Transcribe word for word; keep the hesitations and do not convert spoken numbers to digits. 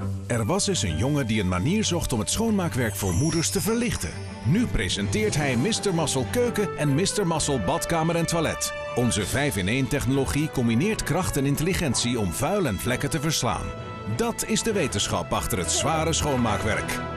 Er was eens een jongen die een manier zocht om het schoonmaakwerk voor moeders te verlichten. Nu presenteert hij mister Muscle Keuken en mister Muscle Badkamer en Toilet. Onze vijf in één technologie combineert kracht en intelligentie om vuil en vlekken te verslaan. Dat is de wetenschap achter het zware schoonmaakwerk.